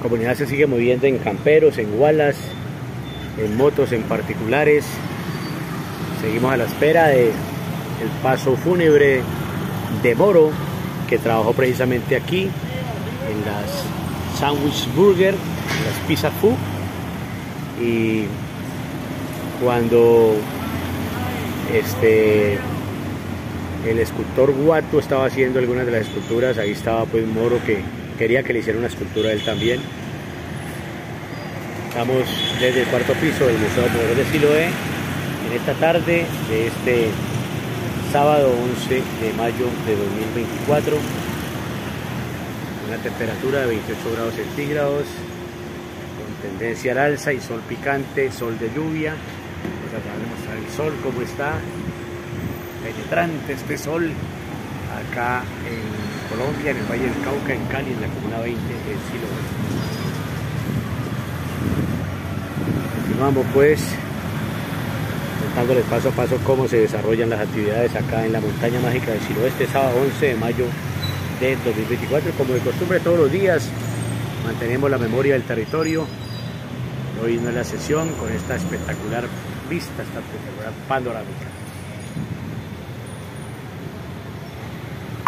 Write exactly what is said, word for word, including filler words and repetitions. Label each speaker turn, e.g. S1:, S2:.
S1: comunidad se sigue moviendo en camperos, en gualas, en motos, en particulares. Seguimos a la espera de el paso fúnebre de Moro, que trabajó precisamente aquí en las Sandwich Burger, en las Pizza Food. Y cuando este el escultor Guato estaba haciendo algunas de las esculturas, ahí estaba pues Moro, que quería que le hiciera una escultura a él también. Estamos desde el cuarto piso del Museo Movedor de Siloé en esta tarde de este sábado once de mayo de dos mil veinticuatro, una temperatura de veintiocho grados centígrados, con tendencia al alza y sol picante, sol de lluvia. Vamos a tratar de mostrar el sol, cómo está penetrante este sol acá en Colombia, en el Valle del Cauca, en Cali, en la Comuna veinte de Siloé. Continuamos pues contándoles paso a paso cómo se desarrollan las actividades acá en la montaña mágica de Siloé este sábado once de mayo de dos mil veinticuatro. Como de costumbre todos los días mantenemos la memoria del territorio. Hoy no es la sesión con esta espectacular vista, esta espectacular panorámica.